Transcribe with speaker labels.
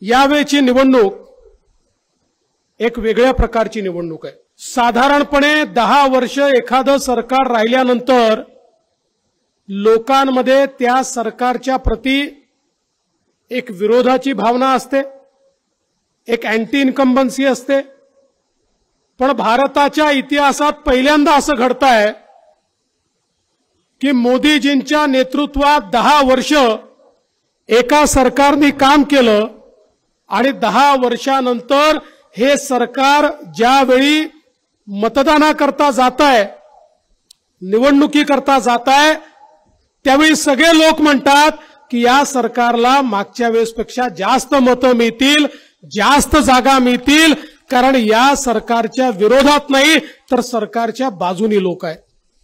Speaker 1: यावेळची निवडणूक एक वेगळ्या प्रकारची निवडणूक आहे। साधारणपणे 10 वर्ष एखादं सरकार राहिल्यानंतर लोकांमध्ये त्या सरकारच्या प्रती एक विरोधाची भावना असते, एक अँटी इन्कम्बन्सी असते। पण भारताच्या इतिहासात पहिल्यांदा असं घडतंय की मोदीजींच्या नेतृत्वात 10 वर्ष एका सरकारने काम केलं आणि 10 वर्षानंतर हे सरकार ज्यावेळी मतदानाकरता जातंय, निवडणुकीकरता जातंय, त्यावेळी सगळे लोक म्हणतात की या सरकारला मागच्या वेळेसपेक्षा जास्त मतं मिळतील, जास्त जागा मिळतील, कारण या सरकारच्या विरोधात नाही तर सरकारच्या बाजूनी लोक आहेत।